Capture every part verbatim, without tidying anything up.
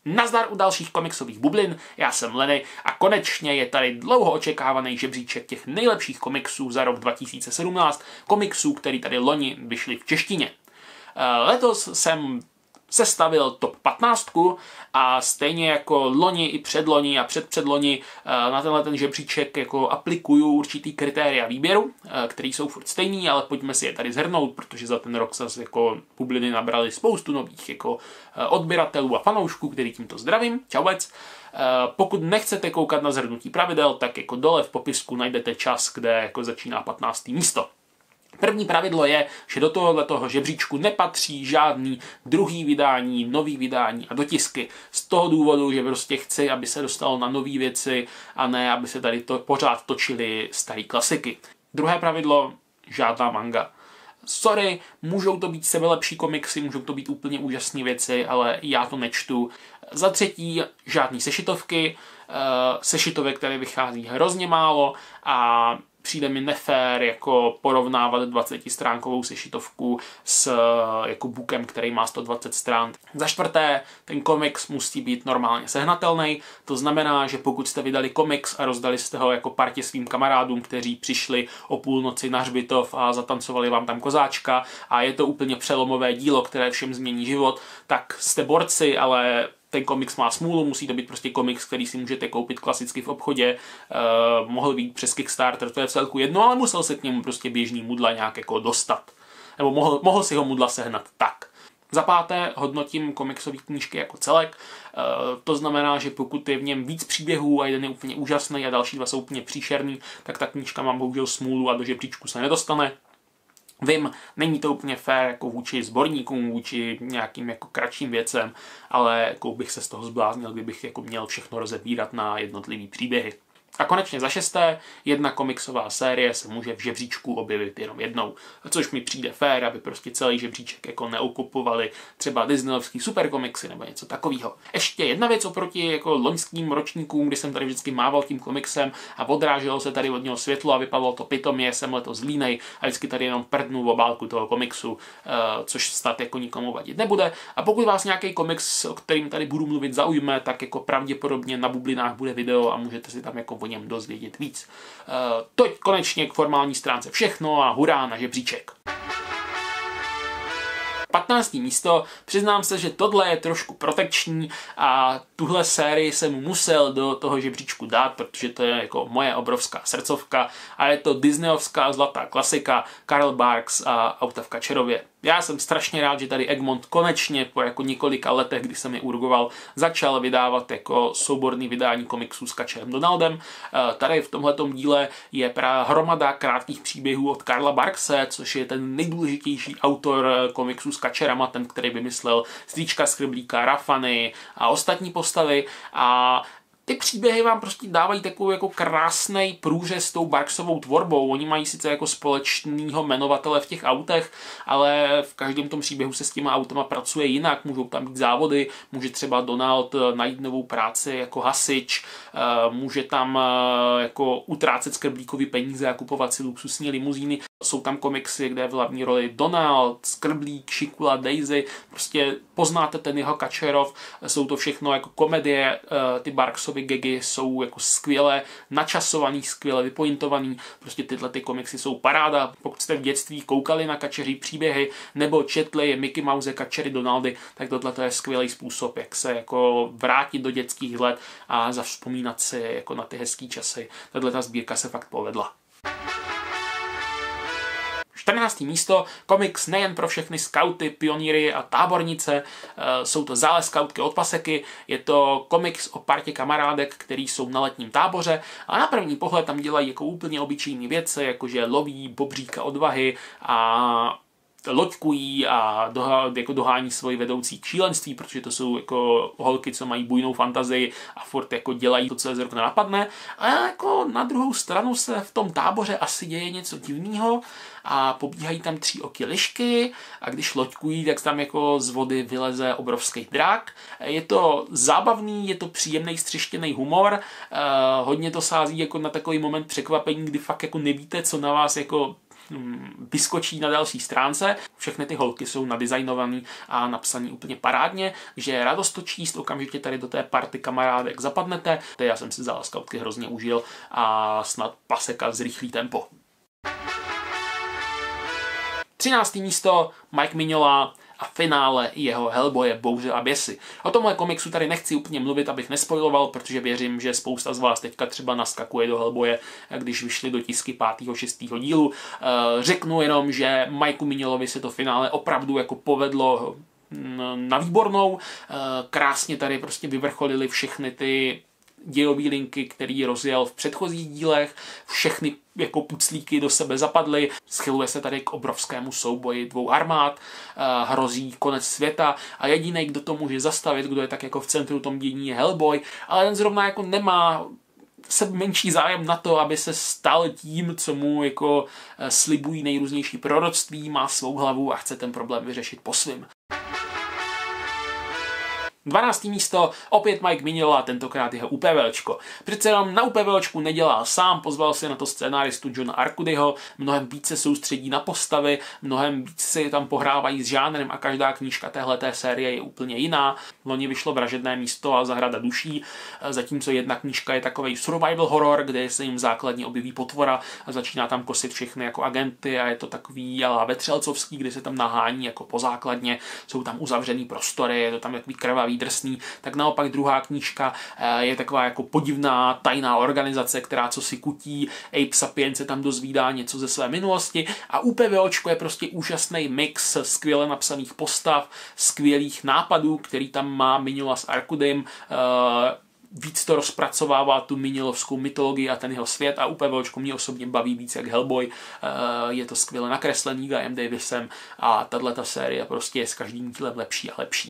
Nazdar u dalších komiksových bublin, já jsem Lenny a konečně je tady dlouho očekávaný žebříček těch nejlepších komiksů za rok dva tisíce sedmnáct, komiksů, který tady loni vyšly v češtině. Letos jsem sestavil top patnáct a stejně jako loni i předloni a předpředloni na tenhle ten žebříček jako aplikuju určitý kritéria výběru, který jsou furt stejný, ale pojďme si je tady zhrnout, protože za ten rok zase jako bubliny nabrali spoustu nových jako odběratelů a fanoušků, který tímto zdravím. Čaubec. Pokud nechcete koukat na zhrnutí pravidel, tak jako dole v popisku najdete čas, kde jako začíná patnácté místo. První pravidlo je, že do tohoto žebříčku nepatří žádný druhý vydání, nový vydání a dotisky. Z toho důvodu, že prostě chci, aby se dostalo na nové věci a ne, aby se tady to pořád točily staré klasiky. Druhé pravidlo, žádná manga. Sorry, můžou to být sebelepší komiksy, můžou to být úplně úžasné věci, ale já to nečtu. Za třetí, žádný sešitovky, sešitovek, které vychází hrozně málo a přijde mi nefér jako porovnávat dvacetistránkovou sešitovku s jako bookem, který má sto dvacet strán. Za čtvrté, ten komiks musí být normálně sehnatelný. To znamená, že pokud jste vydali komiks a rozdali jste ho jako partě svým kamarádům, kteří přišli o půlnoci na hřbitov a zatancovali vám tam kozáčka a je to úplně přelomové dílo, které všem změní život, tak jste borci, ale ten komiks má smůlu, musí to být prostě komiks, který si můžete koupit klasicky v obchodě, uh, mohl být přes Kickstarter, to je v celku jedno, ale musel se k němu prostě běžný mudla nějak jako dostat. Nebo mohl, mohl si ho mudla sehnat tak. Za páté hodnotím komiksové knížky jako celek, uh, to znamená, že pokud je v něm víc příběhů a jeden je úplně úžasný a další dva jsou úplně příšerný, tak ta knížka má bohužel smůlu a do žebříčku se nedostane. Vím, není to úplně fér jako vůči sborníkům, vůči nějakým jako kratším věcem, ale jako bych se z toho zbláznil, kdybych jako měl všechno rozebírat na jednotlivý příběhy. A konečně za šesté, jedna komiksová série se může v žebříčku objevit jenom jednou, což mi přijde fér, aby prostě celý žebříček jako neukupovali třeba disneyovský superkomiksy nebo něco takového. Ještě jedna věc oproti jako loňským ročníkům, kdy jsem tady vždycky mával tím komiksem a odráželo se tady od něho světlo a vypadalo to pitomně, jsem letos línej a vždycky tady jenom prdnu v obálku toho komiksu, což snad jako nikomu vadit nebude. A pokud vás nějaký komiks, o kterým tady budu mluvit, zaujme, tak jako pravděpodobně na bublinách bude video a můžete si tam jako o něm dozvědět víc. Uh, toť konečně k formální stránce všechno a hurá na žebříček. patnácté místo, přiznám se, že tohle je trošku protekční a tuhle sérii jsem musel do toho žebříčku dát, protože to je jako moje obrovská srdcovka a je to disneyovská zlatá klasika Carl Barks a Auta v Kačerově. Já jsem strašně rád, že tady Egmont konečně po jako několika letech, kdy jsem je urgoval, začal vydávat jako souborný vydání komiksů s Kačerem Donaldem. Tady v tomhletom díle je právě hromada krátkých příběhů od Karla Barkse, což je ten nejdůležitější autor komiksů s Kačerama, ten, který vymyslel Strýčka Skrblíka, Rafany a ostatní postavy. A ty příběhy vám prostě dávají takovou jako krásný průřez s tou Barksovou tvorbou. Oni mají sice jako společného jmenovatele v těch autech, ale v každém tom příběhu se s těma autama pracuje jinak. Můžou tam být závody, může třeba Donald najít novou práci jako hasič, může tam jako utrácet Skrblíkovi peníze a kupovat si luxusní limuzíny. Jsou tam komiksy, kde je v hlavní roli Donald, Skrblík, Šikula, Daisy. Prostě poznáte ten jeho Kačerov. Jsou to všechno jako komedie, ty Barksovy gagy jsou jako skvěle načasovaný, skvěle vypointovaný. Prostě tyhle ty komiksy jsou paráda. Pokud jste v dětství koukali na Kačeří příběhy nebo četli Mickey Mouse, Kačery, Donaldy, tak tohle je skvělý způsob, jak se jako vrátit do dětských let a zavzpomínat si jako na ty hezký časy. Tahle ta sbírka se fakt povedla. čtrnácté místo, komiks nejen pro všechny skauty, pionýry a tábornice, jsou to Zález skautky od Paseky, je to komiks o partě kamarádek, který jsou na letním táboře a na první pohled tam dělají jako úplně obyčejné věci, jakože loví bobříka odvahy a loďkují a dohá, jako dohání svoji vedoucí k šílenství, protože to jsou jako holky, co mají bujnou fantazii a furt jako dělají to, co je zrovna napadne. A jako na druhou stranu se v tom táboře asi děje něco divného a pobíhají tam tříoky lišky a když loďkují, tak tam jako z vody vyleze obrovský drak. Je to zábavný, je to příjemný střeštěný humor, eh, hodně to sází jako na takový moment překvapení, kdy fakt jako nevíte, co na vás jako vyskočí na další stránce. Všechny ty holky jsou nadizajnovaný a napsaný úplně parádně, že je radost to číst, okamžitě tady do té party kamarádek zapadnete. Já jsem si za Scoutky hrozně užil a snad paseka zrychlí tempo. třinácté místo Mike Mignola a finále jeho Hellboye Bouře a běsy. O tomhle komiksu tady nechci úplně mluvit, abych nespoiloval, protože věřím, že spousta z vás teďka třeba naskakuje do Hellboye, když vyšly do tisky pátého šestého dílu. Řeknu jenom, že Mikeu Mignolovi se to finále opravdu jako povedlo na výbornou. Krásně tady prostě vyvrcholili všechny ty dějové linky, který rozjel v předchozích dílech, všechny jako puclíky do sebe zapadly, schyluje se tady k obrovskému souboji dvou armád, hrozí konec světa a jediný, kdo to může zastavit, kdo je tak jako v centru tom dění, je Hellboy, ale ten zrovna jako nemá se menší zájem na to, aby se stal tím, co mu jako slibují nejrůznější proroctví, má svou hlavu a chce ten problém vyřešit po svým. dvanácté místo, opět Mike Mignola, tentokrát jeho UPVčko. Přece jenom na UPVčku nedělal sám, pozval si na to scénáristu Johna Arcudyho, mnohem více soustředí na postavy, mnohem více si tam pohrávají s žánrem a každá knížka téhleté série je úplně jiná. Loni vyšlo Vražedné místo a Zahrada duší, zatímco jedna knížka je takovej survival horror, kde se jim základně objeví potvora a začíná tam kosit všechny jako agenty a je to takový ala vetřelcovský, kde se tam nahání jako po základně, jsou tam uzavřený prostory, je to tam takový krvavý, drsný, tak naopak druhá knížka je taková jako podivná tajná organizace, která co si kutí, Ape Sapien se tam dozvídá něco ze své minulosti a UPVOčko je prostě úžasný mix skvěle napsaných postav, skvělých nápadů, který tam má Mignola s Arcudym, víc to rozpracovává tu Mignolovskou mytologii a ten jeho svět a UPVOčko mě osobně baví víc jak Hellboy. Je to skvěle nakreslený Guyem Davisem a tato série prostě je s každým dílem lepší a lepší.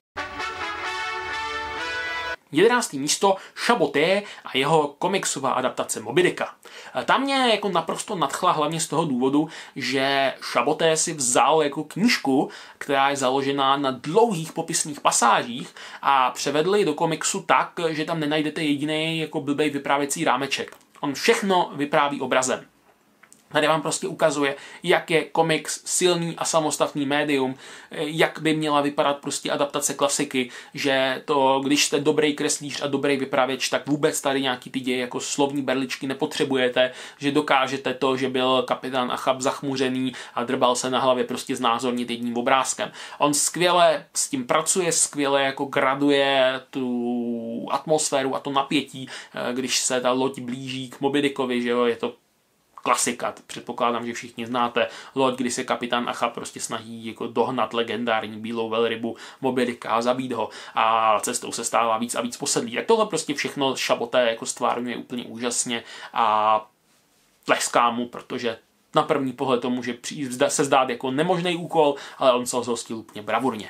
jedenácté místo Chaboté a jeho komiksová adaptace Moby Dicka. Ta mě jako naprosto nadchla hlavně z toho důvodu, že Chaboté si vzal jako knížku, která je založená na dlouhých popisných pasážích a převedli do komiksu tak, že tam nenajdete jediný jako blbej vyprávěcí rámeček. On všechno vypráví obrazem. Tady vám prostě ukazuje, jak je komiks silný a samostatný médium, jak by měla vypadat prostě adaptace klasiky, že to, když jste dobrý kreslíř a dobrý vypravěč, tak vůbec tady nějaký ty děje jako slovní berličky nepotřebujete, že dokážete to, že byl kapitán Achab zachmuřený a drbal se na hlavě prostě znázornit jedním obrázkem. On skvěle s tím pracuje, skvěle jako graduje tu atmosféru a to napětí, když se ta loď blíží k Moby Dickovi, že jo, je to klasika, předpokládám, že všichni znáte loď, kdy se kapitán Achab prostě snaží jako dohnat legendární bílou velrybu Moby Dicka a zabít ho a cestou se stává víc a víc posedlý. Tak tohle prostě všechno Chaboté jako stvárňuje úplně úžasně a tleská mu, protože na první pohled to může se zdát jako nemožný úkol, ale on se ho zhostil úplně bravurně.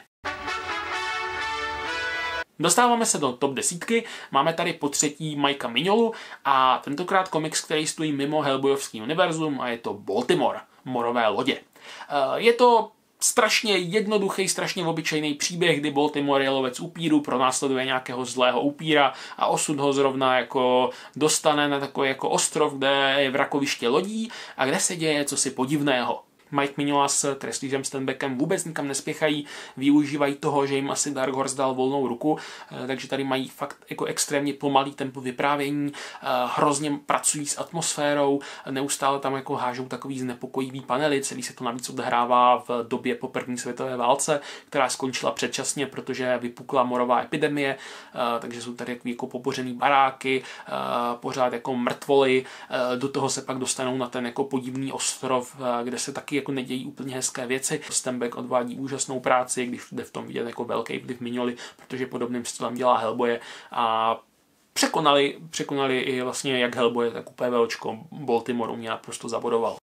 Dostáváme se do top desítky, máme tady po třetí Mikea Mignolu a tentokrát komiks, který stojí mimo Hellboyovský univerzum a je to Baltimore, morové lodě. Je to strašně jednoduchý, strašně obyčejný příběh, kdy Baltimore je lovec upíru, pronásleduje nějakého zlého upíra a osud ho zrovna jako dostane na takový jako ostrov, kde je vrakoviště lodí a kde se děje cosi podivného. Mike Mignola s kreslířem Stenbeckem vůbec nikam nespěchají, využívají toho, že jim asi Dark Horse dal volnou ruku, takže tady mají fakt jako extrémně pomalý tempo vyprávění, hrozně pracují s atmosférou, neustále tam jako hážou takový znepokojivý panely, celý se to navíc odehrává v době po první světové válce, která skončila předčasně, protože vypukla morová epidemie, takže jsou tady jako pobořený baráky, pořád jako mrtvoly, do toho se pak dostanou na ten jako podivný ostrov, kde se taky jako nedějí úplně hezké věci. Stenbeck odvádí úžasnou práci, když jde v tom vidět jako velký vliv Mignoli, protože podobným stylem dělá Hellboye a překonali, překonali i vlastně jak Hellboye, tak UPVOčko. Baltimore mě naprosto zabodoval.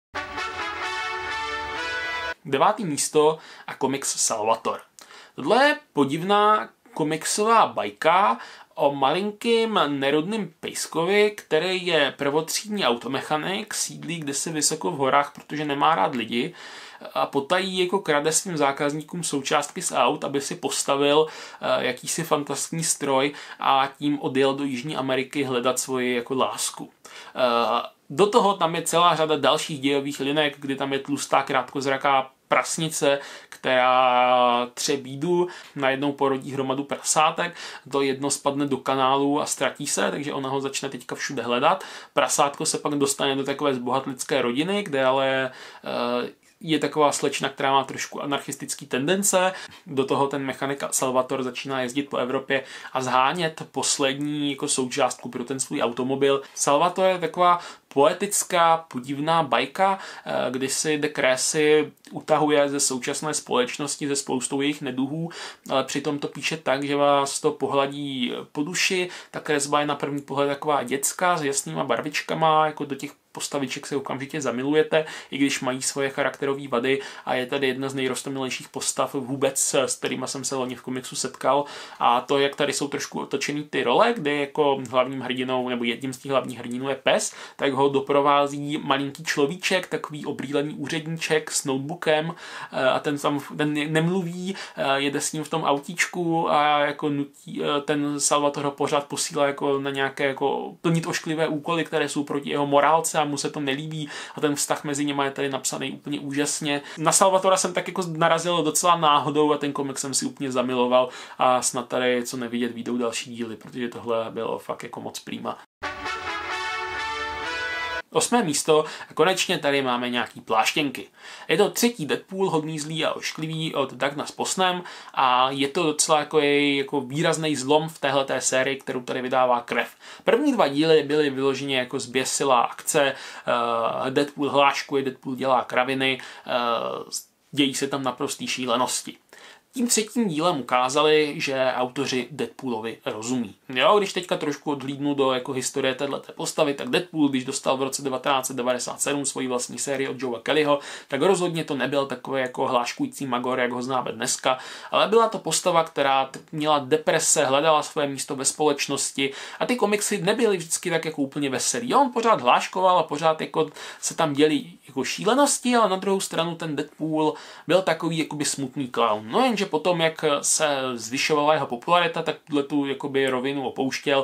Devátý místo a komiks Salvator. Tohle je podivná komiksová bajka o malinkým nerodným pejskovi, který je prvotřídní automechanik, sídlí kdesi vysoko v horách, protože nemá rád lidi a potají jako krade svým zákazníkům součástky z aut, aby si postavil uh, jakýsi fantastický stroj a tím odjel do Jižní Ameriky hledat svoji jako lásku. Uh, Do toho tam je celá řada dalších dějových linek, kdy tam je tlustá krátkozraká prasnice, která tře bídu, najednou porodí hromadu prasátek, to jedno spadne do kanálu a ztratí se, takže ona ho začne teďka všude hledat. Prasátko se pak dostane do takové zbohatlické rodiny, kde ale je taková slečna, která má trošku anarchistický tendence. Do toho ten mechanik Salvatore začíná jezdit po Evropě a zhánět poslední jako součástku pro ten svůj automobil. Salvatore je taková poetická, podivná bajka, kdy si de Cressy utahuje ze současné společnosti ze spoustou jejich neduhů, ale přitom to píše tak, že vás to pohladí po duši. Ta kresba je na první pohled taková dětská s jasnýma barvičkama, jako do těch postaviček se okamžitě zamilujete, i když mají svoje charakterové vady, a je tady jedna z nejrostomilejších postav vůbec, s kterýma jsem se loni v komiksu setkal, a to, jak tady jsou trošku otočený ty role, kde jako hlavním hrdinou nebo jedním z těch hlavních hrdinů je pes, tak ho doprovází malinký človíček, takový obrýlený úředníček s notebookem, a ten tam ten nemluví, jede s ním v tom autíčku a jako nutí, ten Salvatore ho pořád posílá jako na nějaké jako plnit ošklivé úkoly, které jsou proti jeho morálce, a mu se to nelíbí, a ten vztah mezi nimi je tady napsaný úplně úžasně. Na Salvatora jsem tak jako narazil docela náhodou a ten komik jsem si úplně zamiloval, a snad tady, co nevidět, vyjdou další díly, protože tohle bylo fakt jako moc prima. Osmé místo, a konečně tady máme nějaký pláštěnky. Je to třetí Deadpool, hodný, zlý a ošklivý od Dugna s Postnem, a je to docela jako, jej, jako výrazný zlom v téhleté sérii, kterou tady vydává Krev. První dva díly byly vyloženě jako zběsilá akce, uh, Deadpool hláškuje, Deadpool dělá kraviny, uh, dějí se tam naprostý šílenosti. Tím třetím dílem ukázali, že autoři Deadpoolovi rozumí. Jo, když teďka trošku odhlídnu do jako historie této postavy, tak Deadpool, když dostal v roce devatenáct set devadesát sedm svoji vlastní sérii od Joea Kellyho, tak rozhodně to nebyl takový jako hláškující magor, jak ho známe dneska, ale byla to postava, která měla deprese, hledala své místo ve společnosti, a ty komiksy nebyly vždycky tak jako úplně veselý. On pořád hláškoval a pořád jako se tam děli jako šílenosti, ale na druhou stranu ten Deadpool byl takový jakoby smutný klaun. No jenže potom, jak se zvyšovala jeho popularita, tak tu jakoby rovinu opouštěl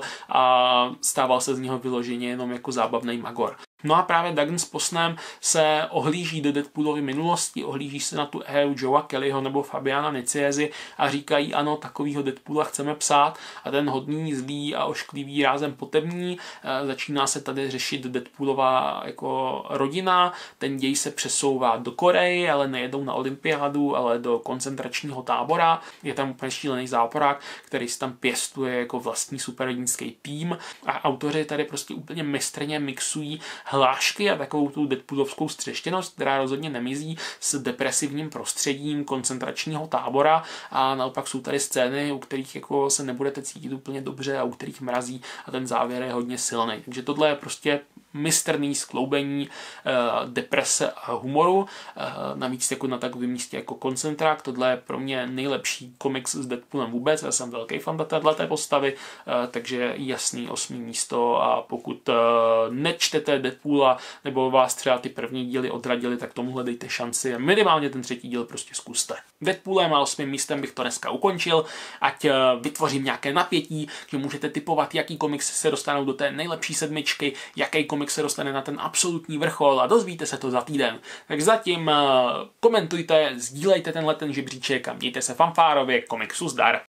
a stával se z něho vyloženě jenom jako zábavný magor. No a právě Duggan s Postnem se ohlíží do Deadpoolovy minulosti, ohlíží se na tu éru Joea Kellyho nebo Fabiana Niciezi a říkají, ano, takovýho Deadpoola chceme psát, a ten hodný, zlý a ošklivý, rázem potební. Začíná se tady řešit Deadpoolová jako rodina, ten děj se přesouvá do Koreji, ale nejedou na olympiádu, ale do koncentračního tábora. Je tam úplně šílený záporák, který si tam pěstuje jako vlastní superhrdinský tým, a autoři tady prostě úplně mistrně mixují hlášky a takovou tu deadpoolovskou střeštěnost, která rozhodně nemizí s depresivním prostředím koncentračního tábora, a naopak jsou tady scény, u kterých jako se nebudete cítit úplně dobře a u kterých mrazí, a ten závěr je hodně silný. Takže tohle je prostě mistrný skloubení eh, deprese a humoru, eh, navíc jako na takovém místě jako koncentrák. Tohle je pro mě nejlepší komiks s Deadpoolem vůbec, já jsem velký fan této postavy, eh, takže jasný osmý místo, a pokud eh, nečtete Deadpoola nebo vás třeba ty první díly odradili, tak tomuhle dejte šanci a minimálně ten třetí díl prostě zkuste. Deadpoolem a osmým místem bych to dneska ukončil, ať eh, vytvořím nějaké napětí, že můžete tipovat, jaký komiks se dostanou do té nejlepší sedmičky, jaký komiks se dostane na ten absolutní vrchol, a dozvíte se to za týden. Tak zatím komentujte, sdílejte tenhle ten žebříček a mějte se fanfárově, komiksu zdar.